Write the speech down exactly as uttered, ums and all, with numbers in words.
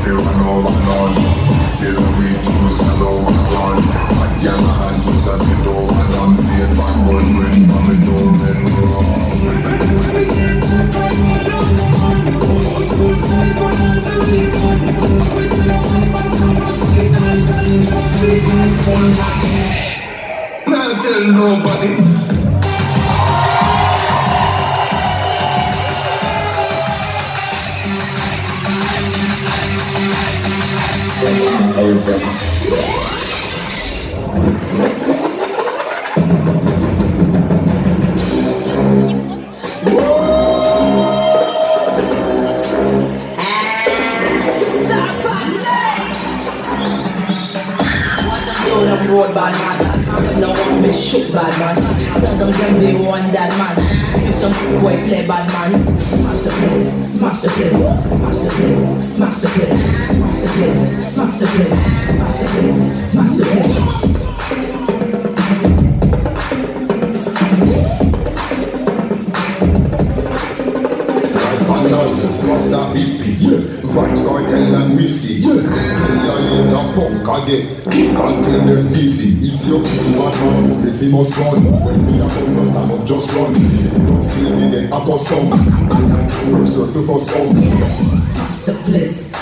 feel run over and on. Six days a week, juice and over and on. I can't hand juice and it over and on. See it back one ring, but me don't bend Now tell nobody. Road bad man, them no want me shoot bad man. Tell them them they want that man. If them boy play bad man, smash the place, smash the place, smash the place, smash the place, smash the place, smash the place, smash the place, smash the place. Rasta hippie, yeah. Vibes cartel and missy, yeah. Play a punk again, can't tell them busy. If you keep my tongue, if you must run. When me a come, no stand up, just run. Don't steal me, then I go some. First earth to first out. Smash the place.